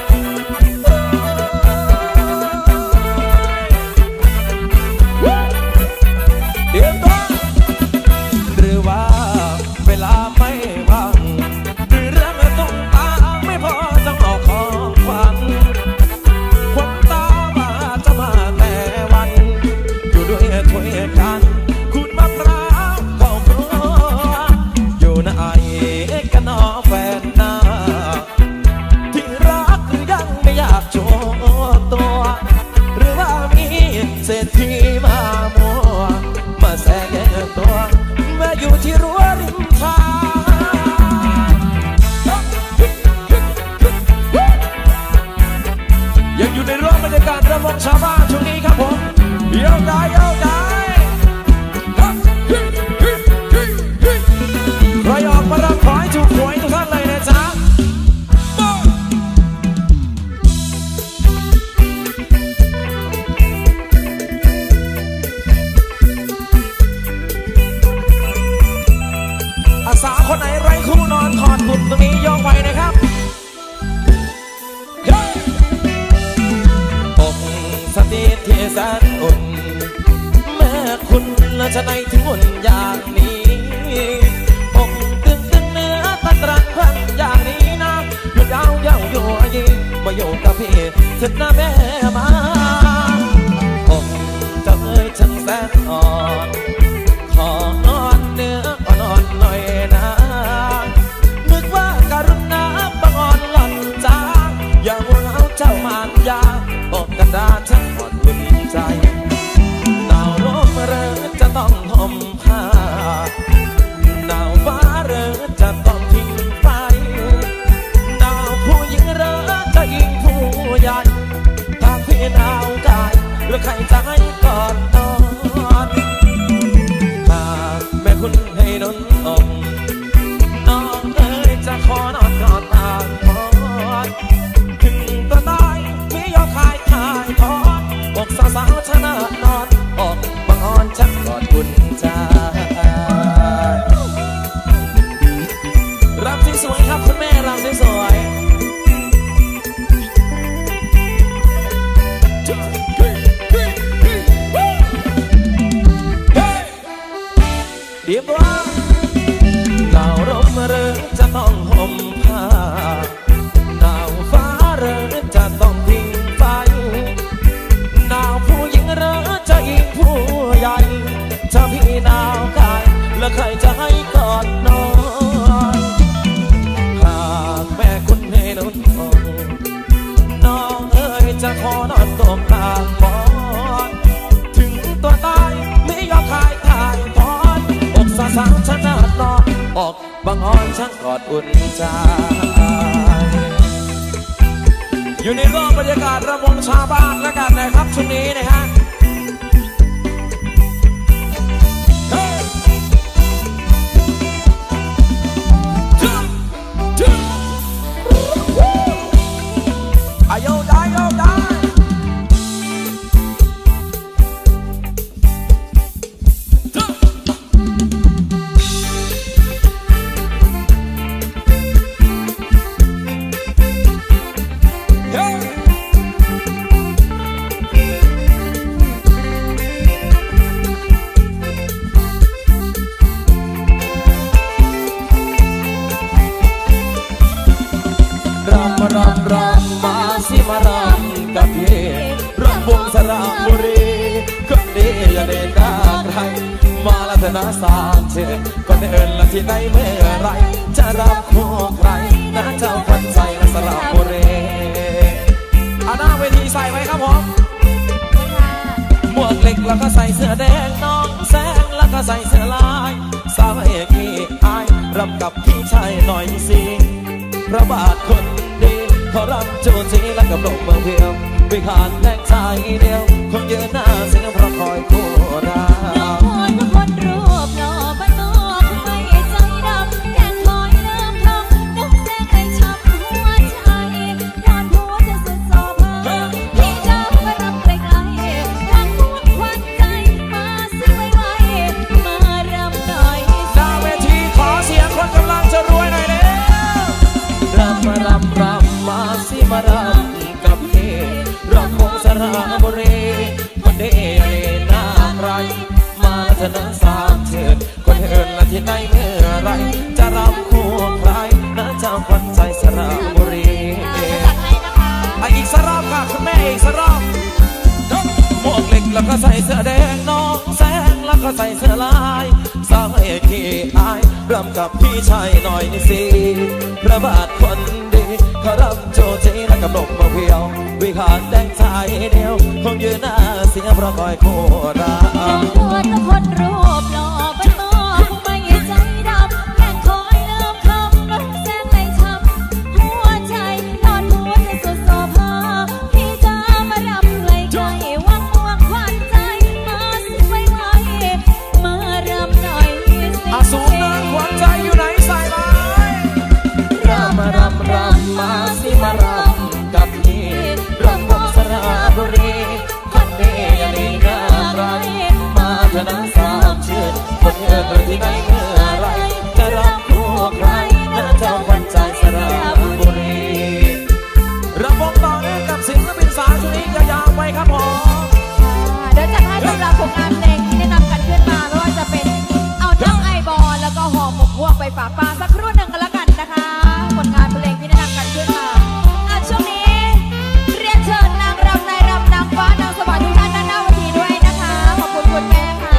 เตรียมตัวหรือว่าเวลาไม่ว่างหรือเรื่องต้องตาไม่พอจะเอาของขวัญขวัญตาว่าจะมาแต่วันอยู่ด้วยถ้วยกันคุณมะพร้าวเข้าครัวอยู่ในไอ้กันนอแฟนนาที่รักหรือยังไม่อยากโชว์ตัวหรือว่ามีเศรษฐีมามัวมาแสแย่งตัวมาอยู่ที่รั้วริมทางยังอยู่ในร่วมบรรยากาศรำวงชาวบ้านช่วงนี้ครับผมเยี่ยวได้เยี่ยวได้ใครออกมารับขอให้ถูกหวยทุกท่านเลยนะจ๊ะอาสาคนไหนไร้คู่นอนถอดหุ่นตรงนี้ยกไว้นะครับอกสติที่แสนอุ่นแม่คุณและจะไหนถึงอุ่นอย่างนี้อกตึงตึงเนื้อตะตรังครั้งอย่างนี้นะอยู่ยาวเย้าอยู่ยิ่งมาอยู่กับพี่ถึงหน้าแม่มาอกจะเอ่ยฉันแสนอ่อนขอนอนเนื้ออ่อนๆหน่อยนะนึกว่าการุณาบังอ่อนหล่อนจ้าอย่ามัวเอาเจ้ามารยาอกกระดาษฉันอ่อนอุ่นใจหนาวร้อนเรือจะต้องห่มผ้าหนาวฟ้าเรือจะต้องทิ้งไฟหนาวผู้หญิงเรือจะยิงผู้ใหญ่ถ้าพี่หนาวกายหรือใครจะให้กอดนอนแม่คุณให้นนอกน้องเอ๋ยจะขอนอนกอดตางพอดถึงตัวตายไม่ยอมขายขายทอดอกสาวสาวชนะนอนออกบังอ่อนชักกอดคุณใจรับที่สวยครับคุณแม่รับที่สวยเดี๋ยวว่าหนาวร้อนเรือจะต้องห่มผ้าหนาวฟ้าเรือจะต้องทิ้งไฟหนาวผู้หญิงเรือจะยิงผู้ใหญ่ถ้าพี่หนาวกายแล้วใครจะให้กอดนอนหากแม่คุณให้นอนน้องเอ๋ยจะขอนอนตรงกลางบอนถึงตัวตายไม่ยอมขายขายทอดอกสาวสาวชนะนอนออกบังอ่อนช่างกอดอุ่นใจอยู่ในรอบบรรยากาศระวงชาวบ้านแล้วกันนะครับช่วงนี้นะฮะอายุได้อายุได้มารำกับพี่รำวงสระบุรีคนดีอย่าเดินหน้าใครมาละเธอนาสามเชือก็เดินละที่ไหนเมื่อไรจะรับคู่ใครนะเจ้าคนใจสระบุรีอาหน้าเวทีใส่ไว้ครับผมหมวกเหล็กแล้วก็ใส่เสื้อแดงน้องแสงแล้วก็ใส่เสื้อลายสาวเอกพี่อายรำกับพี่ชายหน่อยสิพระบาทคนดีเขารำจูจีแล้วกับลงเมืองเพียววิหารแดงชายเดียวคงยืนหน้าเสียงเพราะคอยคู่รัก
ทุกคนรูปหล่อบ้านนอกไม่ใจดำแค่คอยเริ่มทำนึกแสงไอ้ช้ำหัวใจนอนหัวจะสุดสอบพี่เจ้ามารับไกลๆทางหัวควันใจมาสิไว้ไว้มารำหน่อย
หน้าเวทีขอเสียงคนกำลังจะรวยหน่อยเลยรำมารำรำมาสิมารำกับพี่รำวงสระบุรีคนดีอย่าเล่นหน้าใครมาละเธอนั้นสามเชือคนเอิญละที่ไหนเมื่อไรจะรำคู่ใครนะเจ้าคนใจสระบุรีไออีกสรอบค่ะคุณแม่อีกสรอบหมวกเหล็กแล้วก็ใส่เสื้อแดงน้องแสงแล้วก็ใส่เสื้อลายสาวเอกที่อายรำกับพี่ชายหน่อยสิพระบาทคนดีเขารำโจจีและกับลมมาเพียววิหารแดงชายเดียวคงยืนหน้าเสียเพราะคอยคู่รัก
ทุกคนรูปหล่อบ้านนอกไม่ใจดำแค่คอยเริ่มทำนึกแสงไอ้ช้ำหัวใจนอนหัวจะสุดโสภาพี่จะมารำไกลไกลวังวังควันใจมาสิไว้ไว้มารำหน่อยสิ
อาสูงเนินควันใจอยู่ไหนใส่ไหมรำมารำรำมาสิมารำกับพี่รำวงสระบุรีคนดีอย่าเล่นหน้าใครมาเธอนั้นสามเชือคนเอิญที่ไหนเมื่อไรจะรับคู่ใครนะเจ้าคนใจสระบุรีรำวงต่อเนื่องกับศิลปินสาวชุดนี้ยาวๆไปครับผม
เดี๋ยวจะให้สำหรับผลงานเพลงที่ได้นำกันขึ้นมาไม่ว่าจะเป็นเอาทั้งไอบอลแล้วก็หอมหมกพวกไปฝากปลาสักครู่หนึ่งกันแล้วกันนะคะผลงานเพลงที่ได้นำกันขึ้นมาช่วงนี้เรียนเชิญนางรำนายรำนางฟ้านางสวรรค์ทุกท่านด้านหน้าเวทีด้วยนะคะขอบคุณคุณแม่ค่ะ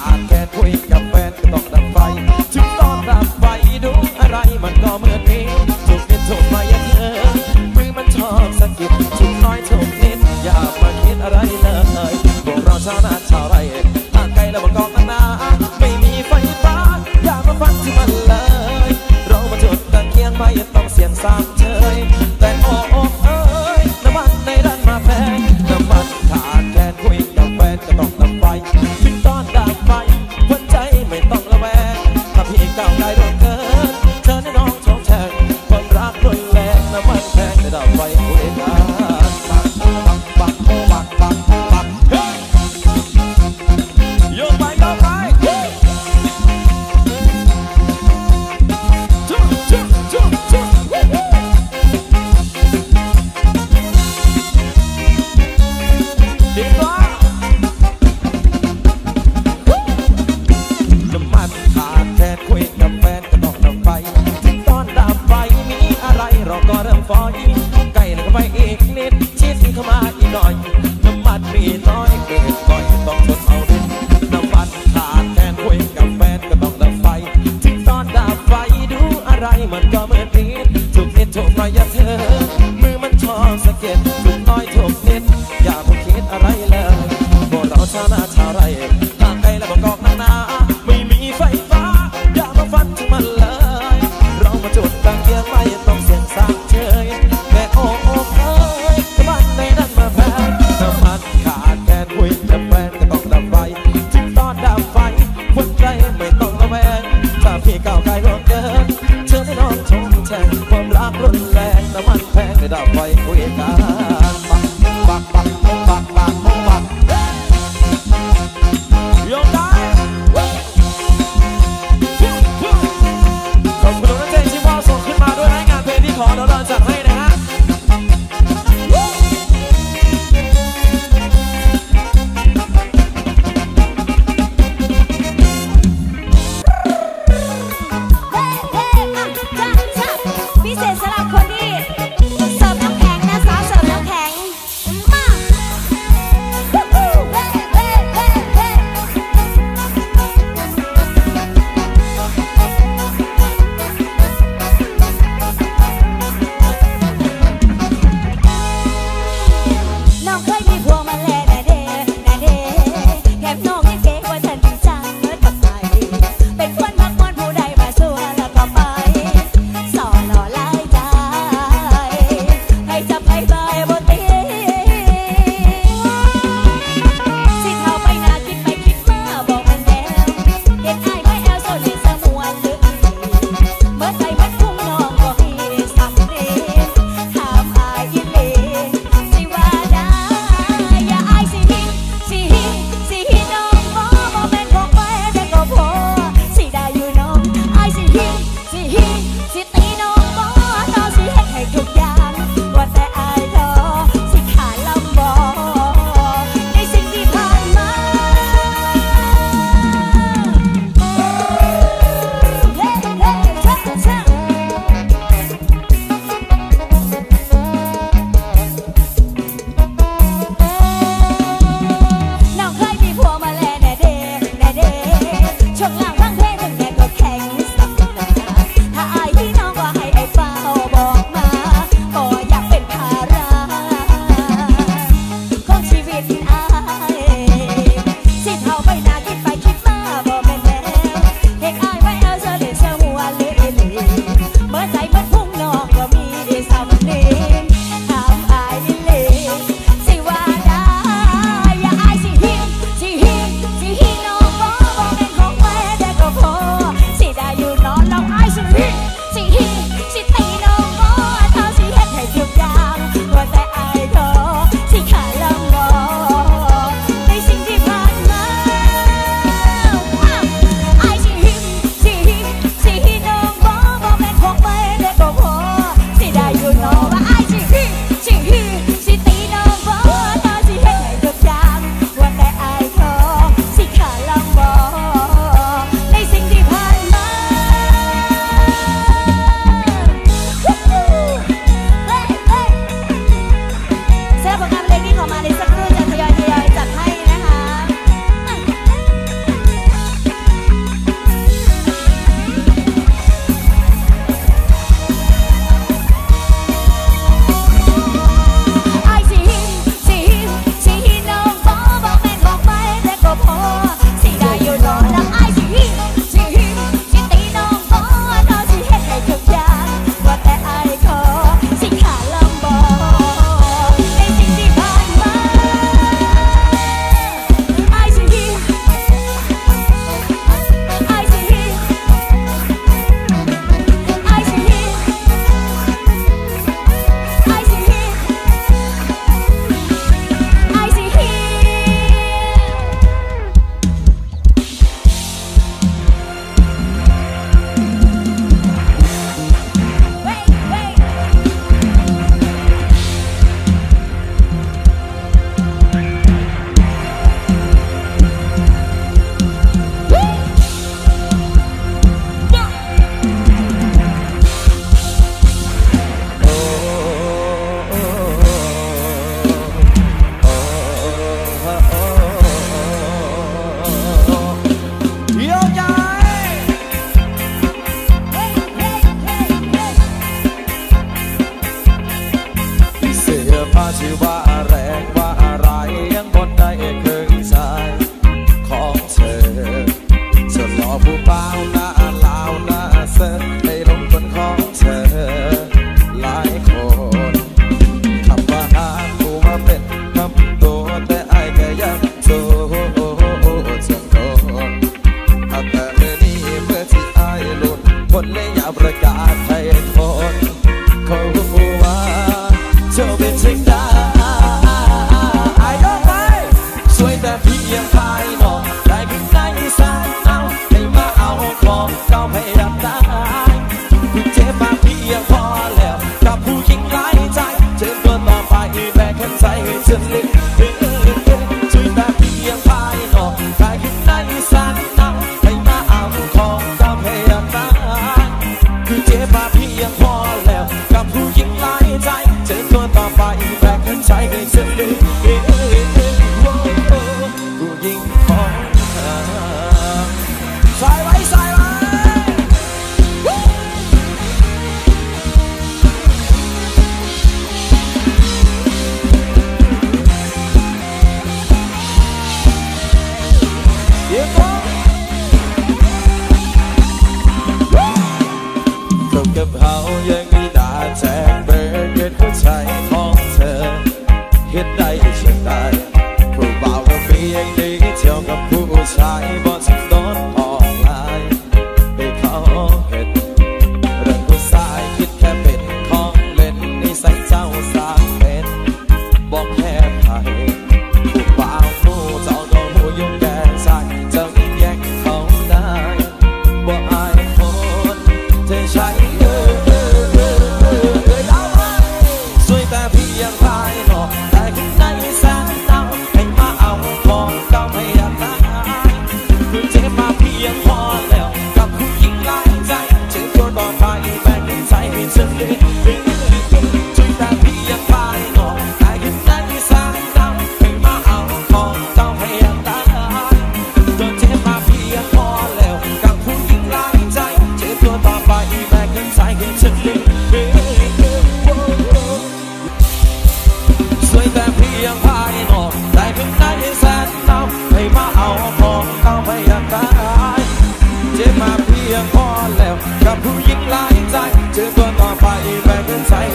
ดแค่คุยกับแฟนก็ต้องดับไฟถึงตอนดับไฟดูอะไรมันก็เหมือนนี้ถูกนิดถูกมาอย่างเงี้ยมือมันชอบสะกิดถูกน้อยถูกนิดอย่ามาคิดอะไรเลยพวกเราชาวนาชาวไร่ห่างไกลแล้วบางกอกนาไม่มีไฟฟ้าอย่ามาฟังที่มันเลยเรามาจุดตะเกียงไม่ต้องเสียงสามเฉยแต่โอ้โอ้เอ้ยน้ำมันในด้านมาแพงน้ำมันขาดแคลนคุยกับแฟนก็ต้องดับไฟถึงตอนดับไฟหัวใจไม่ต้องระแวงถ้าพี่ก้าวได้ร่วงเกินเธอในน้องชงแชงความรักรุนแรงน้ำมันแพงแต่ดับไฟคุยกันบักบักบักบักบักบักเฮ้ยโยกไปโยกไปจุ๊บจุ๊บจุ๊บจุ๊บ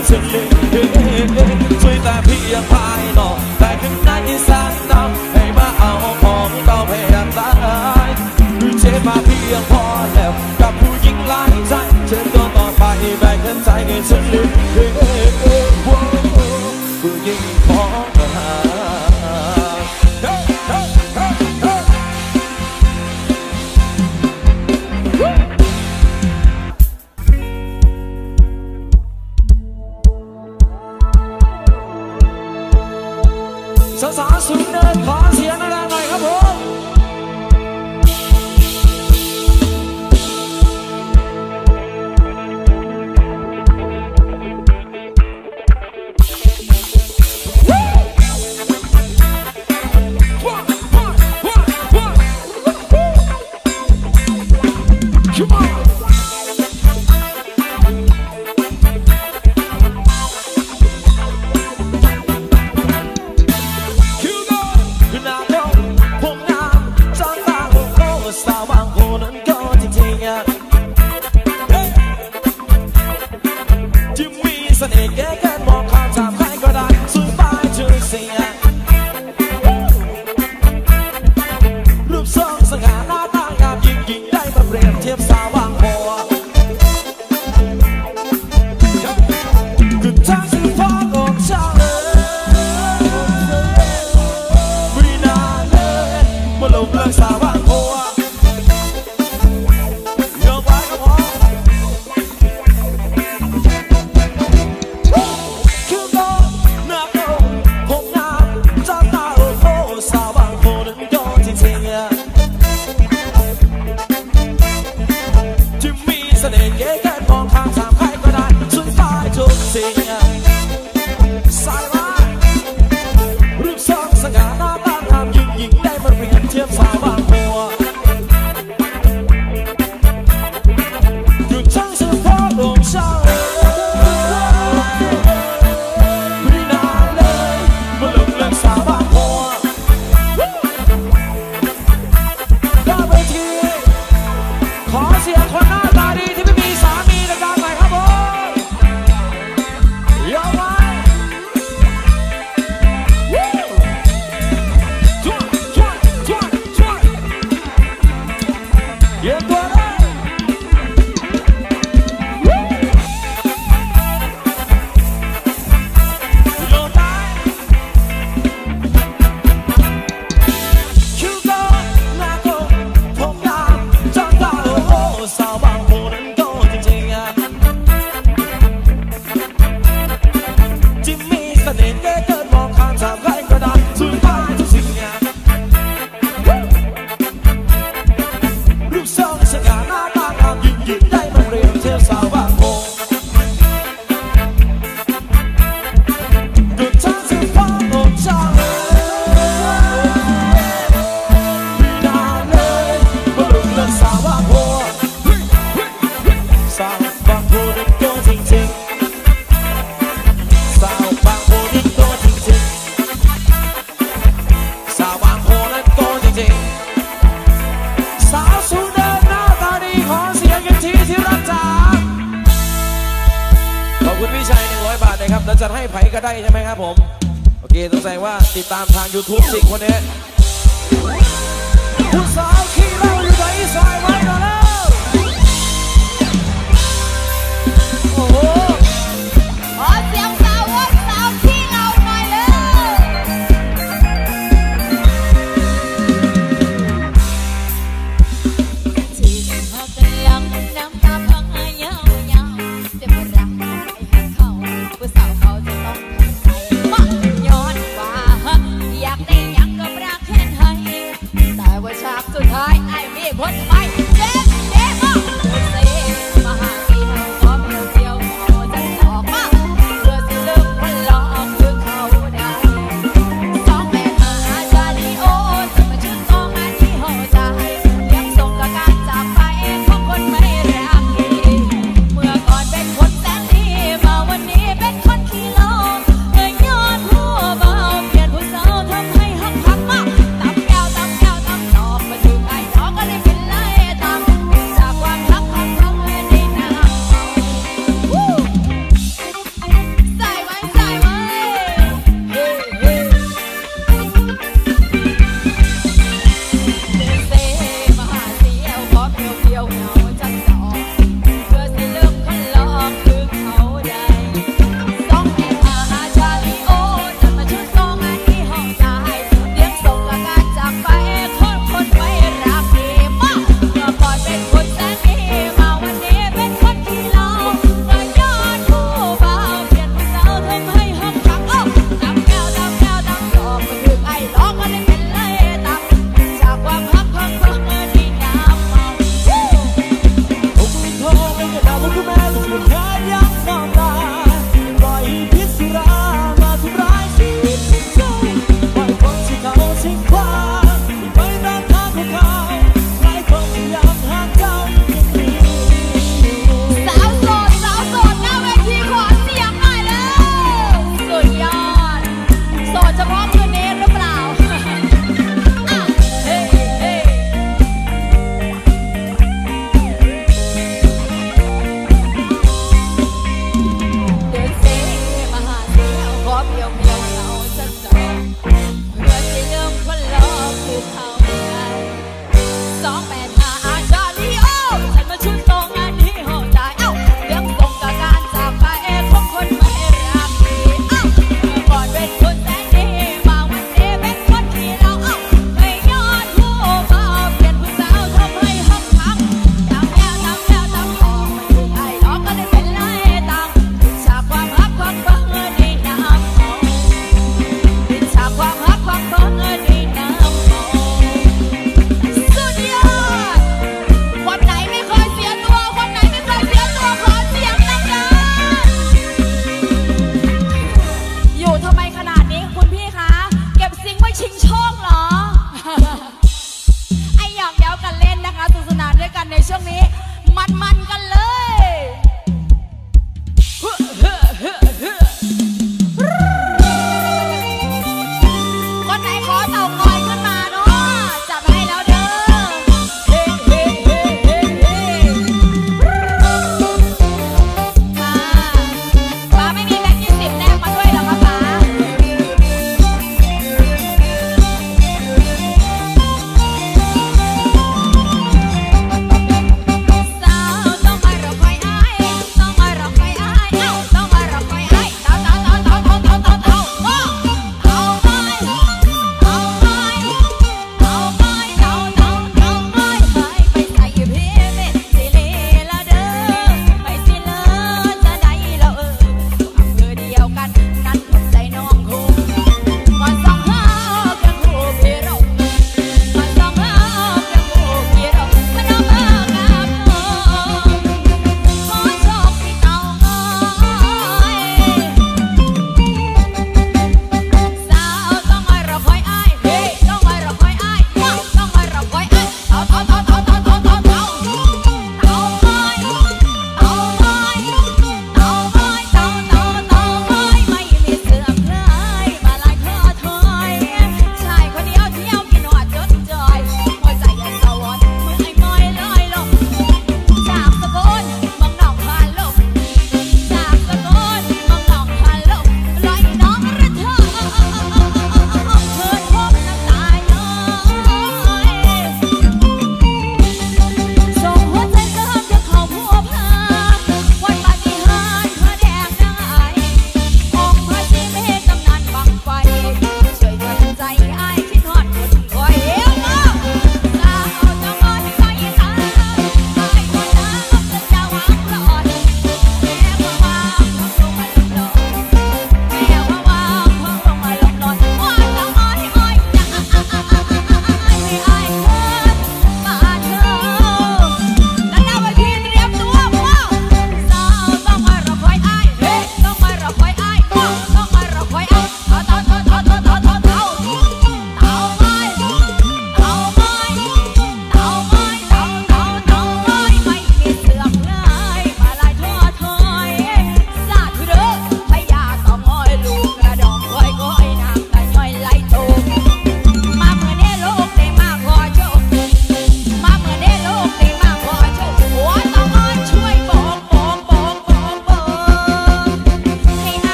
ฉันเลยช่วยแต่เพียงภายนอกแต่ข้างในแสนหนาวให้มาเอาของเราพยายามตายเจ็บมาเพียงพอแล้วกับผู้หญิงหลายใจเชิญตัวต่อไปแบ่งกันใจให้ฉันเลยผู้หญิงของหาสาวๆสุดเดินขอเสียงดังหน่อยครับผม
เราจะให้ไผ่ก็ได้ใช่ไหมครับผมโอเคต้องแสดงว่าติดตามทาง ยูทูบ สิคนนี้ผู้สาวขี้เหล้าอยู่ไหนสายไว้หน่อยแล้วโอ้โห
ขอเสียงสาวกสาวขี้เหล้าหน่อยเลยที่เขากำลังน้ำตา